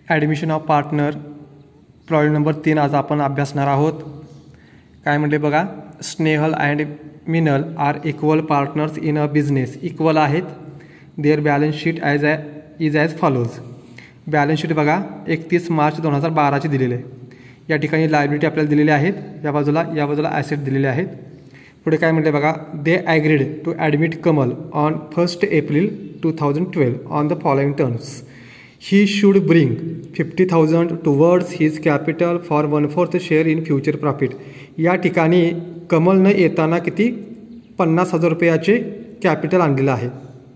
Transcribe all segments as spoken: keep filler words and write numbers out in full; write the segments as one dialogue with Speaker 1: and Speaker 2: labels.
Speaker 1: Admission of partner problem number तीन आज आपण अभ्यासणार आहोत. काय म्हटले बघा, Snehal and Minal are equal partners in a business. Equal आहेत. There balance sheet as a is as follows. Balance sheet बघा एकतीस मार्च दोन हजार बाराची दिलेले आहे. या ठिकाणी लायबिलिटी आपल्याला दिलेली आहेत, या बाजूला या बाजूला ॲसेट दिलेले आहेत. पुढे काय म्हटले बघा, they agreed to admit Kamal on first April two thousand twelve on the following terms. He should bring fifty thousand towards his capital for one fourth share in future profit. या ठिकाणी कमलनं येताना किती पन्नास हजार रुपयाचे कॅपिटल आणलेलं आहे.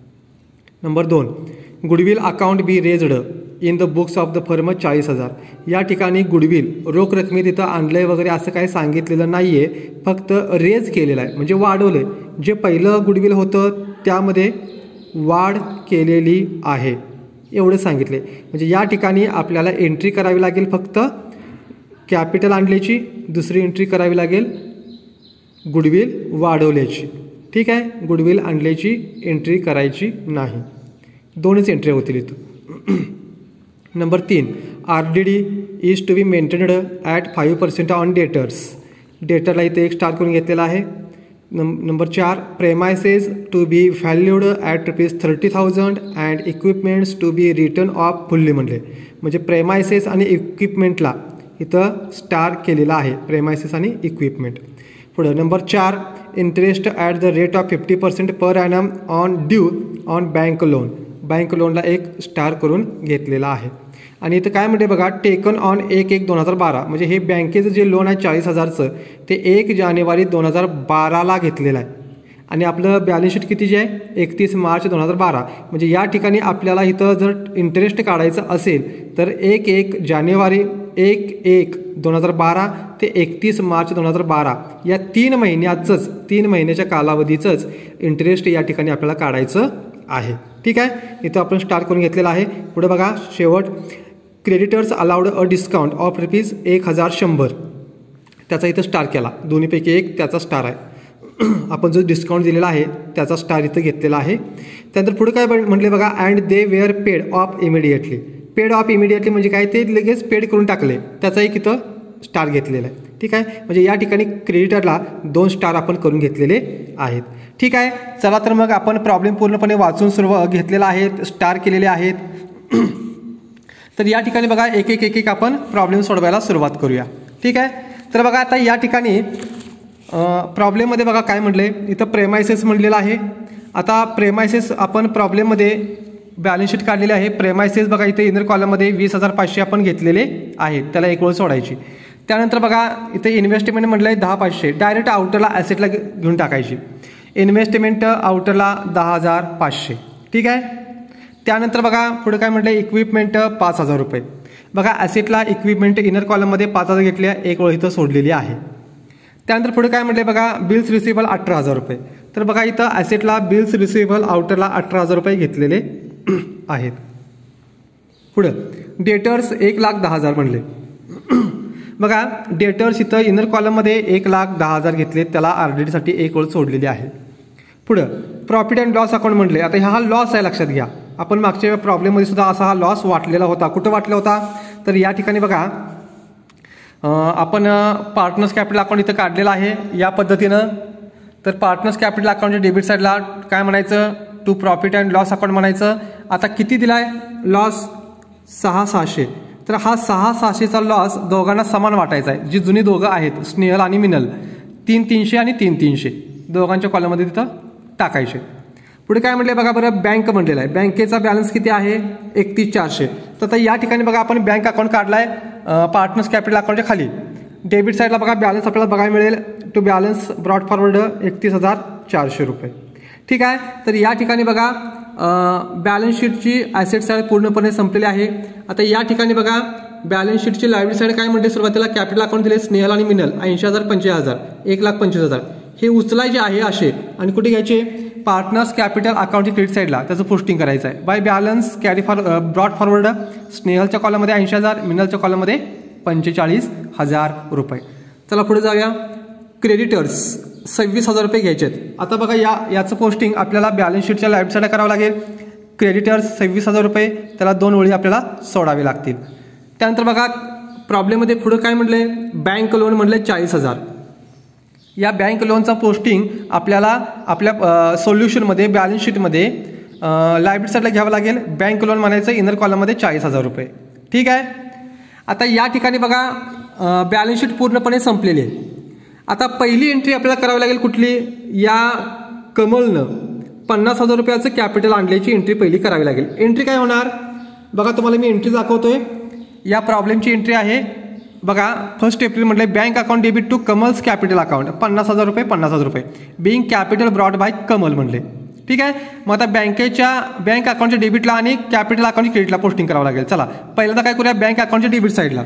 Speaker 1: नंबर दोन, goodwill account be raised in the books of the firm चाळीस हजार. या ठिकाणी गुडविल रोख रकमेत तिथं आणलंय वगैरे असं काही सांगितलेलं नाही आहे, फक्त रेज केलेलं आहे म्हणजे वाढवलं आहे. जे पहिलं गुडविल होतं त्यामध्ये वाढ केलेली आहे एवढं सांगितले. म्हणजे या ठिकाणी आपल्याला एंट्री करावी लागेल फक्त कॅपिटल आणल्याची, दुसरी एंट्री करावी लागेल गुडविल वाढवल्याची. ठीक आहे, गुडविल आणल्याची एंट्री करायची नाही. दोनच एंट्री होतील इथं. नंबर तीन, R D D is to be maintained at five percent on debtors. डेटरला इथे एक स्टार करून घेतलेला आहे. नंबर चार, premises to be valued at rupees thirty thousand and equipments to be written off fully म्हणले. म्हणजे प्रेमायसेस आणि इक्विपमेंटला इथं स्टार केलेला आहे, प्रेमायसेस आणि इक्विपमेंट. पुढं नंबर चार, interest at the rate of fifty percent per annum on due on bank loan. Bank लोनला एक स्टार करून घेतलेला आहे. आणि इथं काय म्हणते बघा, टेकन ऑन एक एक दोन हजार बारा. म्हणजे हे बँकेचं जे लोन आहे चाळीस हजारचं ते एक जानेवारी दोन हजार बाराला घेतलेलं आहे. आणि आपलं बॅलन्स शीट किती जे आहे एकतीस मार्च दोन हजार बारा. म्हणजे या ठिकाणी आपल्याला इथं जर इंटरेस्ट काढायचं असेल तर एक एक जानेवारी एक एक दोन हजार बारा ते एकतीस मार्च दोन हजार बारा या तीन महिन्याचंच तीन महिन्याच्या कालावधीचंच इंटरेस्ट या ठिकाणी आपल्याला काढायचं आहे. ठीक आहे, इथं आपण स्टार करून घेतलेला आहे. पुढे बघा शेवट, creditors allowed a discount of rupees एक हजार शंभर. त्याचा इथं स्टार केला, दोन्हीपैकी एक त्याचा स्टार आहे. आपण जो डिस्काउंट दिलेला आहे त्याचा स्टार इथं घेतलेला आहे. त्यानंतर पुढे काय म्हटले बघा, and they were paid off immediately. Paid off immediately म्हणजे काय, ते लगेच पेड करून टाकले, त्याचा एक इथं स्टार घेतलेला आहे. ठीक आहे, म्हणजे या ठिकाणी क्रेडिटरला दोन स्टार आपण करून घेतलेले आहेत. ठीक आहे, चला तर मग आपण प्रॉब्लेम पूर्णपणे वाचून सुरुवात घेतलेला आहे, स्टार केलेले आहेत. तर या ठिकाणी बघा एक एक एक एक आपण प्रॉब्लेम सोडवायला सुरुवात करूया. ठीक आहे, तर बघा आता या ठिकाणी प्रॉब्लेममध्ये बघा काय म्हटले, इथं प्रेमायसेस म्हणलेलं आहे. आता प्रेमायसेस आपण प्रॉब्लेममध्ये बॅलन्स शीट काढलेले आहे. प्रेमायसेस बघा इथे इनर कॉलममध्ये वीस हजार पाचशे आपण घेतलेले आहेत, त्याला एक वेळ सोडायची. त्यानंतर बघा इथे इन्व्हेस्टमेंट म्हटलं आहे दहा पाचशे, डायरेक्ट आउटरला ॲसेटला घेऊन टाकायची. इन्व्हेस्टमेंट आउटरला दहा हजार पाचशे. ठीक आहे, त्यानंतर बघा पुढे काय म्हटलं, इक्विपमेंट पाच हजार रुपये. बघा ॲसेटला इक्विपमेंट इनर कॉलममध्ये पाच हजार घेतली आहे, एक वेळ इथं सोडलेली आहे. त्यानंतर पुढे काय म्हटले बघा, बिल्स रिसिबल अठरा हजार रुपये. तर बघा इथं ॲसेटला बिल्स रिसिबल आउटरला अठरा हजार रुपये घेतलेले आहेत. पुढं डेटर्स एक लाख दहा हजार म्हणले. बघा डेटर्स इथं इनर कॉलममध्ये एक लाख दहा हजार घेतले, त्याला आरडीडीसाठी एक वेळ सोडलेली आहे. पुढं प्रॉफिट अँड लॉस अकाउंट म्हटले. आता हा लॉस आहे, लक्षात घ्या. आपण मागच्या प्रॉब्लेममध्ये सुद्धा असा हा लॉस वाटलेला होता. कुठं वाटला होता तर या ठिकाणी बघा आपण पार्टनर्स कॅपिटल अकाउंट इथं काढलेला आहे या पद्धतीनं. तर पार्टनर्स कॅपिटल अकाउंटच्या डेबिट साईडला काय म्हणायचं, to profit and loss account म्हणायचं. आता किती दिलाय लॉस, सहा सहाशे. तर हा सहा सहाशेचा लॉस दोघांना समान वाटायचा आहे. जी जुनी दोघं आहेत स्नेहल आणि मिनल, तीन तीनशे आणि तीन तीनशे दोघांच्या कॉलममध्ये तिथं टाकायचे. पुढे काय म्हटलं बघा बरं, बँक म्हटलेला आहे. बँकेचा बॅलन्स किती आहे एकतीस चारशे. तर आता या ठिकाणी बघा आपण बँक अकाउंट काढलाय पार्टनर्स कॅपिटल अकाउंटच्या खाली. डेबिट साईडला बघा बॅलन्स आपल्याला बघायला मिळेल, टू बॅलन्स ब्रॉड फॉरवर्ड एकतीस हजार चारशे रुपये. ठीक आहे, तर या ठिकाणी बघा बॅलन्स शीटची ॲसेट साईड पूर्णपणे संपलेली आहे. आता या ठिकाणी बघा बॅलन्स शीटची लायबिलिटी साईड काय म्हणते, सुरुवातीला कॅपिटल अकाउंट दिले स्नेहल आणि मिनल ऐंशी हजार पंचवीस हजार एक लाख पंचवीस हजार हे उचलायचे आहे असे. आणि कुठे घ्यायचे, पार्टनर्स कॅपिटल अकाउंटची क्रेडिट साईडला त्याचं पोस्टिंग करायचं आहे. By balance carry for brought forward स्नेहलच्या कॉलममध्ये ऐंशी हजार, मिनलच्या कॉलममध्ये पंचेचाळीस हजार रुपये. चला पुढे जाऊया. क्रेडिटर्स सव्वीस हजार रुपये घ्यायचे आहेत. आता बघा या याचं पोस्टिंग आपल्याला बॅलन्स शीटच्या लाईट साईडला करावं लागेल. क्रेडिटर्स सव्वीस हजार रुपये, त्याला दोन ओळी आपल्याला सोडावे लागतील. त्यानंतर बघा प्रॉब्लेममध्ये पुढं काय म्हटलंय, बँक लोन म्हटलंय चाळीस हजार. या बँक लोनचा पोस्टिंग आपल्याला आपल्या सोल्युशनमध्ये बॅलन्स शीटमध्ये लायबिलिटी साईडला घ्यावं लागेल. बँक लोन म्हणायचं इनर कॉलममध्ये चाळीस हजार रुपये. ठीक आहे. आता या ठिकाणी बघा बॅलन्स शीट पूर्णपणे संपलेली आहे. आता पहिली एंट्री आपल्याला करावी लागेल कुठली, या कमलनं पन्नास हजार रुपयाचं कॅपिटल आणल्याची एंट्री पहिली करावी लागेल. एंट्री काय होणार बघा, तुम्हाला मी एंट्री दाखवतोय. या प्रॉब्लेमची एंट्री आहे बघा, फर्स्ट एप्रिल म्हटले bank account debit to Kamal's capital account पन्नास हजार रुपये पन्नास हजार रुपये being capital brought by Kamal म्हणले. ठीक आहे. मग आता बँकेच्या बँक अकाउंटच्या डेबिटला आणि कॅपिटल अकाउंटच्या क्रेडिटला पोस्टिंग करावं लागेल. चला पहिल्यांदा काय करूया, बँक अकाउंटच्या डेबिट साईडला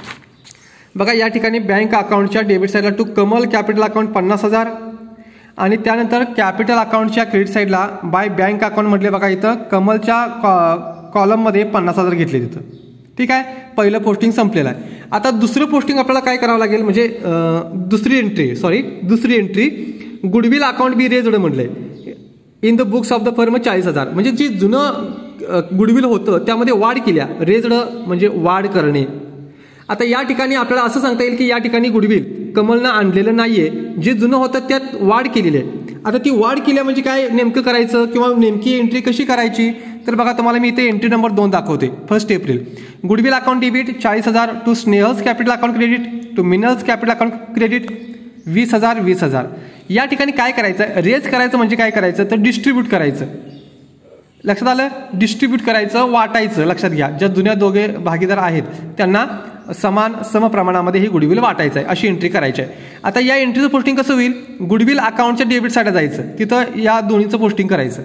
Speaker 1: बघा, या ठिकाणी बँक अकाउंटच्या डेबिट साईडला टू कमल कॅपिटल अकाउंट पन्नास हजार आणि त्यानंतर कॅपिटल अकाउंटच्या क्रेडिट साईडला बाय बँक अकाउंट म्हटले बघा, इथं कमलच्या कॉलममध्ये पन्नास हजार घेतले तिथं. ठीक आहे. पहिलं पोस्टिंग संपलेलं आहे. आता दुसरं पोस्टिंग आपल्याला काय करावं लागेल, म्हणजे दुसरी एंट्री सॉरी दुसरी entry goodwill account be raised म्हटलंय in the books of the firm चाळीस हजार, म्हणजे जी जुनं गुडविल होतं त्यामध्ये वाढ केल्या. रेज्ड म्हणजे वाढ करणे. आता या ठिकाणी आपल्याला असं सांगता येईल की या ठिकाणी गुडविल कमलनं आणलेलं नाहीये, जे जुनं होतं त्यात वाढ केलेली आहे. आता ती वाढ केल्या म्हणजे काय नेमकं करायचं किंवा नेमकी एंट्री कशी करायची, तर बघा तुम्हाला मी इथे एंट्री नंबर दोन दाखवते. First April goodwill account debit चाळीस हजार to Snehal's capital account credit to Minal's capital account credit वीस हजार वीस हजार. या ठिकाणी काय करायचं, रेज करायचं म्हणजे काय करायचं तर डिस्ट्रीब्यूट करायचं. लक्षात आलं, डिस्ट्रीब्यूट करायचं, वाटायचं. लक्षात घ्या, ज्या जुन्या दोघे भागीदार आहेत त्यांना समान सम प्रमाणामध्ये ही गुडविल वाटायचं आहे, अशी एंट्री करायची आहे. आता या एंट्रीचं पोस्टिंग कसं होईल, गुडविल अकाउंटच्या डेबिट साईडला जायचं, तिथं या दोन्हीचं पोस्टिंग करायचं.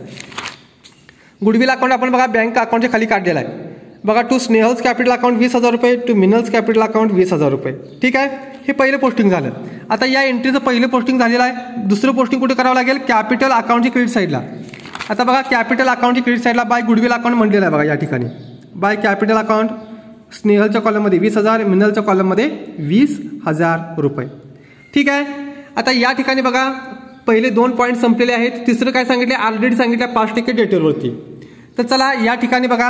Speaker 1: गुडविल अकाउंट आपण बघा बँक अकाउंटच्या खाली काढलेला आहे बघा, टू स्नेहल्स कॅपिटल अकाउंट वीस हजार रुपये टू मिनल्स कॅपिटल अकाउंट वीस हजार रुपये. ठीक आहे. हे पहिलं पोस्टिंग झालं. आता या एंट्रीचं पहिलं पोस्टिंग झालेलं आहे. दुसरं पोस्टिंग कुठे करावं लागेल, कॅपिटल अकाउंटची क्रेडिट साईडला. आता बघा कॅपिटल अकाउंटची क्रेडिट साईडला बाय गुडविल अकाउंट म्हणलेलं आहे बघा, या ठिकाणी बाय कॅपिटल अकाउंट स्नेहलच्या कॉलममध्ये वीस हजार मिनलच्या कॉलममध्ये वीस हजार रुपये. ठीक आहे. आता या ठिकाणी बघा पहिले दोन पॉईंट संपलेले आहेत. तिसरं काय सांगितले, ऑलरेडी सांगितलं पाच टक्के डेटरवरती. तर चला या ठिकाणी बघा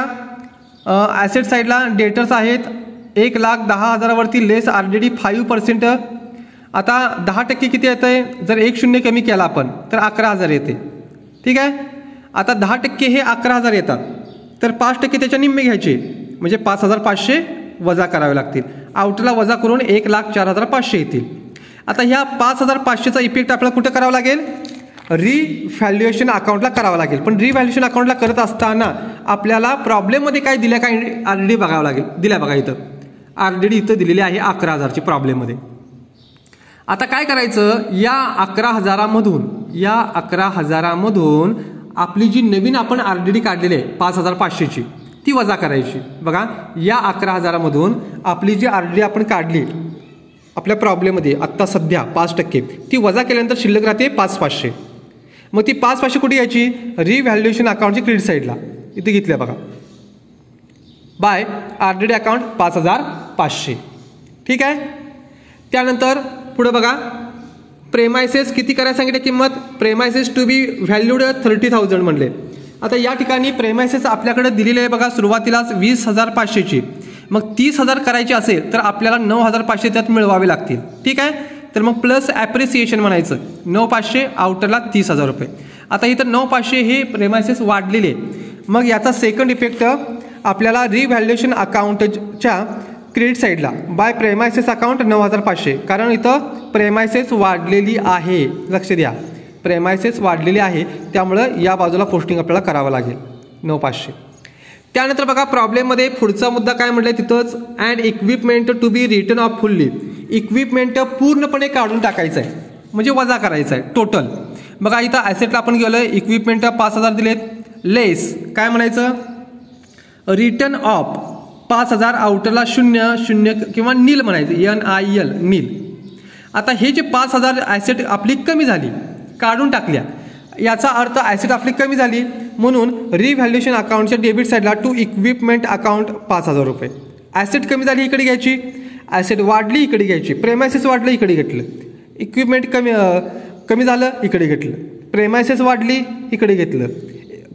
Speaker 1: ॲसेट साईडला डेटर्स आहेत एक लाख दहा हजारावरती लेस ऑलरेडी फाईव्ह पर्सेंट. आता दहा टक्के किती येतं आहे, जर एक शून्य कमी केला आपण तर अकरा हजार येते. ठीक आहे. आता दहा टक्के हे अकरा हजार येतात, तर पाच टक्के त्याच्या निम्मे घ्यायचे म्हणजे पाच हजार पाचशे वजा करावे लागतील. आउटला वजा करून एक लाख चार हजार पाचशे येतील. आता ह्या पाच हजार पाचशेचा इफेक्ट आपल्याला कुठे करावा लागेल, रिव्हॅल्युएशन अकाउंटला करावं लागेल. पण रिव्हॅल्युएशन अकाउंटला करत असताना आपल्याला प्रॉब्लेममध्ये काय दिल्या काय ऑलरेडी बघावं लागेल. दिल्या बघा इथं ऑलरेडी इथं दिलेली आहे अकरा हजारची प्रॉब्लेममध्ये. आता काय करायचं, या अकरा हजारामधून या अकरा हजारामधून आपली जी नवीन आपण ऑलरेडी काढलेली आहे पाच हजार पाचशेची ती वजा करायची. बघा या अकरा हजारामधून आपली जी ऑलरेडी आपण काढली आपल्या प्रॉब्लेममध्ये आत्ता सध्या पाच टक्के ती वजा केल्यानंतर शिल्लक राहते पाच पाचशे. मग ती पाच पाचशे कुठे यायची, रिव्हॅल्युएशन अकाउंटची क्रेडिट साईडला इथे घेतल्या बघा, बाय ऑलरेडी अकाउंट पाच हजार पाचशे. ठीक आहे. त्यानंतर पुढे बघा प्रेमायसेस किती करायला सांगितले किंमत, premises to be valued thirty thousand म्हणले. आता या ठिकाणी प्रेमायसेस आपल्याकडे दिलेले आहे बघा सुरुवातीलाच वीस हजार पाचशेची. मग तीस हजार करायची असेल तर आपल्याला नऊ हजार पाचशे त्यात मिळवावे लागतील. ठीक आहे. तर मग प्लस ॲप्रिसिएशन म्हणायचं, नऊ पाचशे आउटरला तीस हजार रुपये. आता इथं नऊ पाचशे हे प्रेमायसेस वाढलेले. मग याचा सेकंड इफेक्ट आपल्याला रिव्हॅल्युएशन अकाउंटच्या क्रेडिट साईडला बाय प्रेमायसेस अकाउंट नऊ हजार पाचशे, कारण इथं प्रेमायसेस वाढलेली आहे. लक्ष द्या, प्रेमायसेस वाढलेली आहे त्यामुळं या बाजूला पोस्टिंग आपल्याला करावं लागेल नऊ पाचशे. त्यानंतर बघा प्रॉब्लेममध्ये पुढचा मुद्दा काय म्हटलंय तिथंच, and equipment to be written off fully. Equipment पूर्णपणे काढून टाकायचं आहे म्हणजे वजा करायचं आहे टोटल. बघा इथं ॲसेटला आपण गेलोय, इक्विपमेंट पाच हजार दिलेत, लेस काय म्हणायचं रिटर्न ऑफ पाच हजार, आउटरला शून्य शून्य किंवा नील म्हणायचं, एन आय एल नील. आता हे जे पाच हजार ॲसेट आपली कमी झाली काढून टाकल्या, याचा अर्थ ॲसेट आपली कमी झाली म्हणून रिव्हॅल्युएशन अकाउंटच्या डेबिट साईडला टू इक्विपमेंट अकाउंट पाच हजार रुपये. ॲसेट कमी झाली इकडे घ्यायची, ॲसेट वाढली इकडे घ्यायची, प्रेमायसेस वाढलं इकडे घेतलं, इक्विपमेंट कमी कमी झालं इकडे घेतलं, प्रेमायसेस वाढली इकडे घेतलं,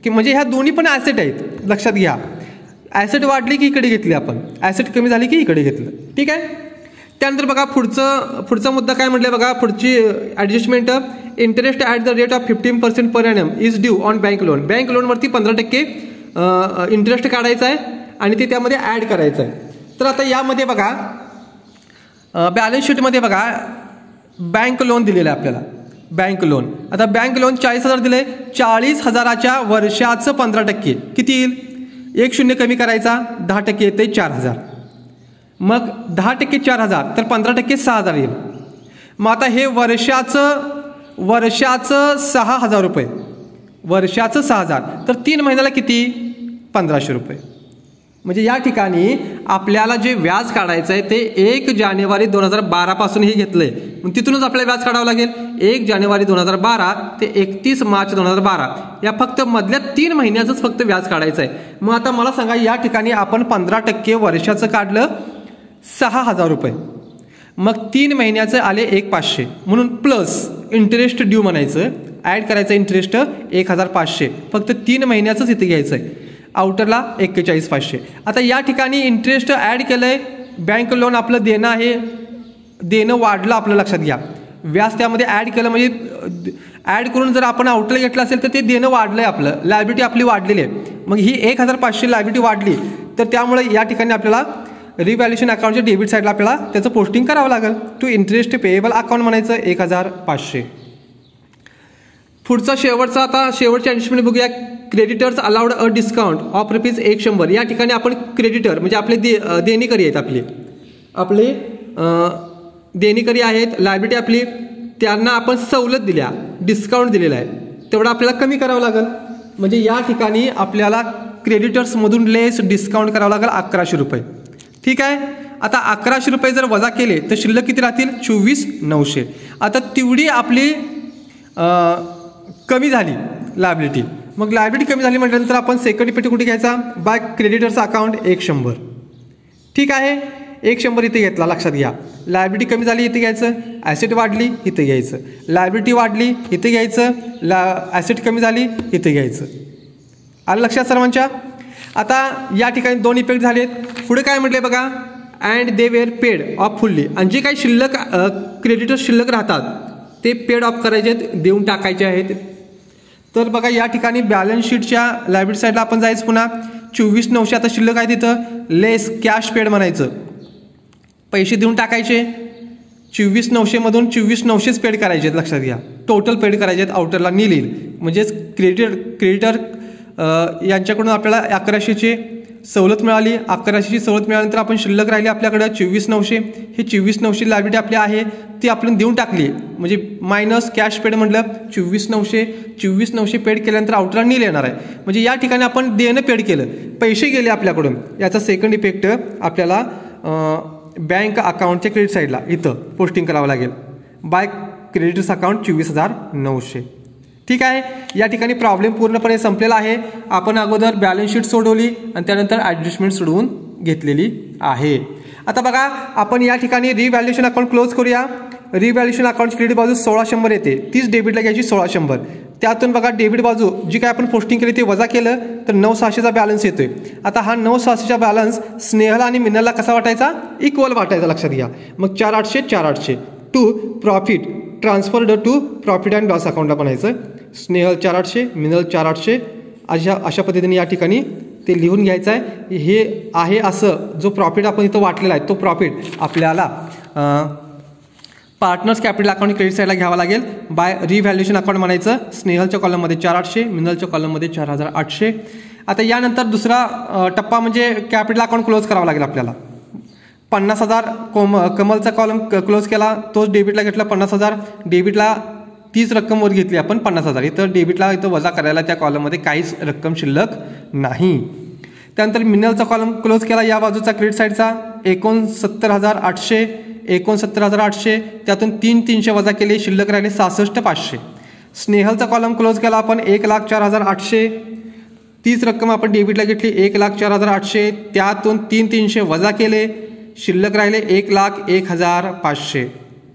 Speaker 1: की म्हणजे ह्या दोन्ही पण ॲसेट आहेत, लक्षात घ्या. ॲसेट वाढली की इकडे घेतली आपण, ॲसेट कमी झाली की इकडे घेतलं. ठीक आहे. त्यानंतर बघा पुढचं पुढचा मुद्दा काय म्हटलं बघा, पुढची adjustment, interest at the rate of fifteen percent per annum is due on bank loan. Bank लोनवरती पंधरा टक्के इंटरेस्ट काढायचा आहे आणि ते त्यामध्ये ॲड करायचं आहे. तर आता यामध्ये बघा बॅलन्स शीटमध्ये बघा बँक लोन दिलेलं आहे आपल्याला, बँक लोन. आता बँक लोन चाळीस हजार दिले, चाळीस हजाराच्या वर्षाचं पंधरा टक्के किती येईल, एक शून्य कमी करायचा, दहा टक्के येते चार हजार. मग दहा टक्के चार हजार तर पंधरा टक्के सहा हजार येईल. मग आता हे वर्षाचं वर्षाचं सहा हजार रुपये, वर्षाचं सहा हजार तर तीन महिन्याला किती, पंधराशे रुपये. म्हणजे या ठिकाणी आपल्याला जे व्याज काढायचं आहे ते एक जानेवारी दोन हजार बारापासून हे घेतलं आहे. मग तिथूनच आपल्याला व्याज काढावं लागेल. एक जानेवारी दोन हजार बारा ते एकतीस मार्च दोन हजार बारा या फक्त मधल्या तीन महिन्याचंच फक्त व्याज काढायचं आहे. मग आता मला सांगा, या ठिकाणी आपण पंधरा टक्के वर्षाचं काढलं सहा हजार रुपये, मग तीन महिन्याचं आले एक पाचशे, म्हणून प्लस इंटरेस्ट ड्यू म्हणायचं, ॲड करायचं इंटरेस्ट एक हजार पाचशे, फक्त तीन महिन्याचंच इथे घ्यायचं आहे. आउटरला एक्केचाळीस पाचशे. आता या ठिकाणी इंटरेस्ट ॲड केलं आहे, बँक लोन आपलं देणं आहे, देणं वाढलं आपलं, लक्षात घ्या. व्याज त्यामध्ये ॲड केलं म्हणजे ॲड करून जर आपण आउटरला घेतलं असेल तर ते देणं वाढलं आहे आपलं, लायबिलिटी आपली वाढलेली आहे. मग ही एक हजार पाचशे लायबिलिटी वाढली तर त्यामुळे या ठिकाणी आपल्याला रिव्हॅल्युएशन अकाउंटच्या डेबिट साईडला आपल्याला त्याचं पोस्टिंग करावं लागेल. टू इंटरेस्ट पेएबल अकाउंट म्हणायचं एक हजार पाचशे. पुढचा शेवटचा, आता शेवटची ॲडजस्टमेंट बघूया. Creditors allowed a discount of rupees एक शंभर. या ठिकाणी आपण क्रेडिटर म्हणजे आपले दे देणेकरी आहेत, आपले आपले देणेकरी आहेत, लायबिलिटी आपली, त्यांना आपण सवलत दिल्या, डिस्काउंट दिलेला आहे, तेवढं आपल्याला कमी करावं लागेल. म्हणजे या ठिकाणी आपल्याला क्रेडिटर्समधून लेस डिस्काउंट करावं लागेल अकराशे रुपये. ठीक आहे. आता अकराशे रुपये जर वजा केले तर शिल्लक किती राहतील, चोवीस नऊशे. आता तेवढी आपली कमी झाली लायबिलिटी. मग लायबिलिटी कमी झाली म्हटल्यानंतर आपण सेकंड इफेक्ट कुठे घ्यायचा, बाय क्रेडिटर्स अकाउंट एक शंभर. ठीक आहे. एक शंभर इथे घेतला, लक्षात घ्या. लायबिलिटी कमी झाली इथे घ्यायचं, ॲसेट वाढली इथे घ्यायचं, लायबिलिटी वाढली इथे घ्यायचं, ला ॲसेट कमी झाली इथे घ्यायचं. आलं लक्षात सर्वांच्या. आता या ठिकाणी दोन इफेक्ट झालेत. पुढे काय म्हटले बघा, and they were paid off fully. आणि जे काही शिल्लक क्रेडिटर्स शिल्लक राहतात ते पेड ऑफ करायचे आहेत, देऊन टाकायचे आहेत. तर बघा या ठिकाणी बॅलन्स शीटच्या लायबिलिटी साईडला आपण जायचं, पुन्हा चोवीस नऊशे आता शिल्लक आहे तिथं, लेस कॅश पेड म्हणायचं, पैसे देऊन टाकायचे. चोवीस नऊशेमधून चोवीस नऊशेच पेड करायचे आहेत, लक्षात घ्या. टोटल पेड करायचे आहेत, आउटरला नील येईल. म्हणजेच क्रेडिटर क्रेडिटर यांच्याकडून आपल्याला अकराशेची सवलत मिळाली. अकराशेची सवलत मिळाल्यानंतर आपण शिल्लक राहिली आपल्याकडे चोवीस नऊशे. हे चोवीस नऊशे लायबिलिटी आपली आहे ती आपण देऊन टाकली, म्हणजे मायनस कॅश पेड म्हटलं चोवीस नऊशे. चोवीस नऊशे पेड केल्यानंतर आउटरला नील येणार आहे. म्हणजे या ठिकाणी आपण देणं पेड केलं, पैसे गेले आपल्याकडून. याचा सेकंड इफेक्ट आपल्याला बँक अकाउंटच्या क्रेडिट साईडला इथं पोस्टिंग करावं लागेल, बाय क्रेडिटर्स अकाउंट चोवीस हजार नऊशे. ठीक आहे. या ठिकाणी प्रॉब्लेम पूर्णपणे संपलेला आहे. आपण अगोदर बॅलन्स शीट सोडवली आणि त्यानंतर ॲडजस्टमेंट सोडवून घेतलेली आहे. आता बघा आपण या ठिकाणी रिव्हॅल्युएशन अकाउंट क्लोज करूया. रिव्हॅल्युएशन अकाउंटची क्रेडिट बाजू सोळा शंभर येते, तीच डेबिटला घ्यायची सोळा शंभर. त्यातून बघा डेबिट बाजू जी काय आपण पोस्टिंग केली ते वजा केलं तर नऊ सहाशेचा बॅलन्स येतोय. आता हा नऊ सहाशेचा बॅलन्स स्नेहल आणि मिनलला कसा वाटायचा, इक्वल वाटायचा, लक्षात घ्या. मग चार आठशे चार आठशे to profit transferred to profit and loss अकाउंटला बनायचं. स्नेहल चार आठशे, मिनल चार आठशे, अशा अशा पद्धतीने या ठिकाणी ते लिहून घ्यायचं आहे. हे आहे असं जो प्रॉफिट आपण इथं वाटलेला आहे तो प्रॉफिट आपल्याला पार्टनर्स कॅपिटल अकाउंट क्रेडिट साईडला घ्यावा लागेल, बाय रिव्हॅल्युएशन अकाउंट म्हणायचं. स्नेहलच्या कॉलममध्ये चार आठशे, मिनलच्या कॉलममध्ये चार हजार आठशे. आता यानंतर दुसरा टप्पा म्हणजे कॅपिटल अकाउंट क्लोज करावा लागेल आपल्याला. पन्नास हजार कोम कमलचा कॉलम क्लोज केला, तोच डेबिटला घेतला पन्नास हजार. डेबिटला तीच रक्कम वर घेतली आपण पन्नास हजार. इथं डेबिटला इथं वजा करायला त्या कॉलममध्ये काहीच रक्कम शिल्लक नाही. त्यानंतर मिनलचा कॉलम क्लोज केला, या बाजूचा क्रेडिट साईडचा एकोणसत्तर हजार आठशे, एकोणसत्तर हजार आठशे. त्यातून तीन तीनशे वजा केले, शिल्लक राहिले सहासष्ट पाचशे. स्नेहलचा कॉलम क्लोज केला आपण एक लाख चार हजार आठशे, तीच रक्कम आपण डेबिटला घेतली एक लाख चार हजार आठशे. त्यातून तीन तीनशे वजा केले, शिल्लक राहिले एक लाख एक हजार पाचशे.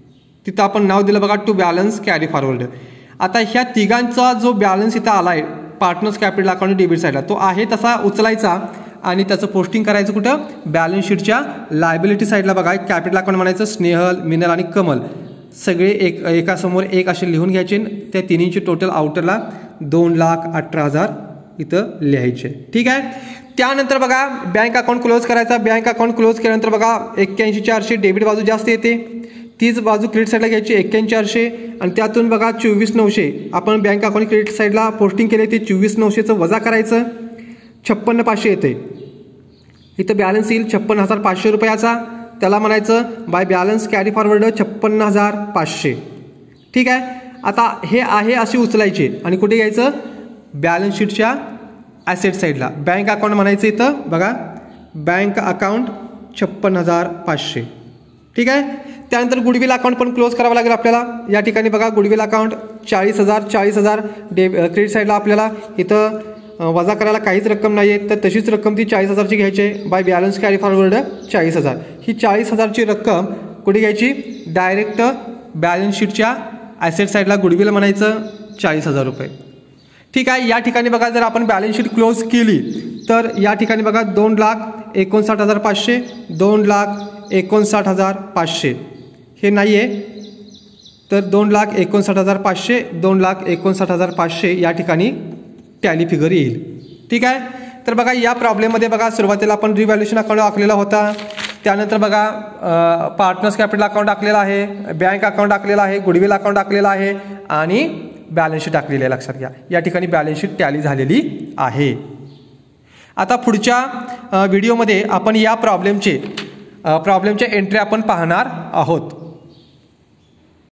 Speaker 1: तिथं आपण नाव दिलं बघा टू बॅलन्स कॅरी फॉरवर्ड. आता ह्या तिघांचा जो बॅलन्स इथं आला आहे पार्टनर्स कॅपिटल अकाउंट डेबिट साईडला, तो आहे तसा उचलायचा आणि त्याचं पोस्टिंग करायचं कुठं, बॅलन्स शीटच्या लायबिलिटी साईडला बघा. कॅपिटल अकाउंट म्हणायचं स्नेहल, मिनल आणि कमल सगळे एक एकासमोर एक असे लिहून घ्यायचे. त्या तिन्हींची टोटल आउटरला दोन लाख अठरा हजार इथं लिहायचे. ठीक आहे. त्यानंतर बघा बँक अकाउंट क्लोज करायचा. बँक अकाउंट क्लोज केल्यानंतर बघा एक्क्याऐंशी चारशे डेबिट बाजू जास्त येते, तीच बाजू क्रेडिट साईडला घ्यायची एक्क्याऐंशी चारशे आणि त्यातून बघा चोवीस नऊशे आपण बँक अकाउंट क्रेडिट साईडला पोस्टिंग केले, ते चोवीस नऊशेचं वजा करायचं, छप्पन्न पाचशे येते. इथं बॅलन्स येईल छप्पन्न हजार पाचशे रुपयाचा, त्याला म्हणायचं बाय बॅलन्स कॅरी फॉरवर्ड छप्पन्न हजार पाचशे. ठीक आहे. आता हे आहे असे उचलायचे आणि कुठे घ्यायचं, बॅलन्स शीटच्या ॲसेट साईडला. बँक अकाउंट म्हणायचं इथं बघा बँक अकाउंट छप्पन्न हजार पाचशे. ठीक आहे. त्यानंतर गुडविल अकाउंट पण क्लोज करावं लागेल आपल्याला. या ठिकाणी बघा गुडविल अकाउंट चाळीस हजार चाळीस हजार डे क्रेडिट साईडला आपल्याला इथं वजा करायला काहीच रक्कम नाही आहे, तर तशीच रक्कम ती चाळीस हजारची घ्यायची आहे. बाय बॅलन्स कॅरी फॉरवर्ड चाळीस हजार. ही चाळीस हजारची रक्कम कुठे घ्यायची, डायरेक्ट बॅलन्स शीटच्या ॲसेट साईडला गुडविल म्हणायचं चाळीस हजार रुपये. ठीक आहे. या ठिकाणी बघा जर आपण बॅलन्स शीट क्लोज केली तर या ठिकाणी बघा दोन लाख एकोणसाठ हजार पाचशे, दोन लाख एकोणसाठ हजार पाचशे हे नाही आहे, तर दोन लाख एकोणसाठ हजार पाचशे दोन लाख एकोणसाठ हजार पाचशे या ठिकाणी टॅली फिगर येईल. ठीक आहे. तर बघा या प्रॉब्लेममध्ये बघा सुरुवातीला आपण रिव्हॅल्युएशन अकाउंट आखलेला होता, त्यानंतर बघा पार्टनर्स कॅपिटल अकाउंट आखलेला आहे, बँक अकाउंट आखलेला आहे, गुडविल अकाउंट आखलेला आहे आणि बॅलन्स शीट आखलेली आहे. लक्षात घ्या या ठिकाणी बॅलन्स शीट टॅली झालेली आहे. आता पुढच्या व्हिडिओमध्ये आपण या प्रॉब्लेमचे प्रॉब्लेमच्या एंट्री आपण पाहणार आहोत.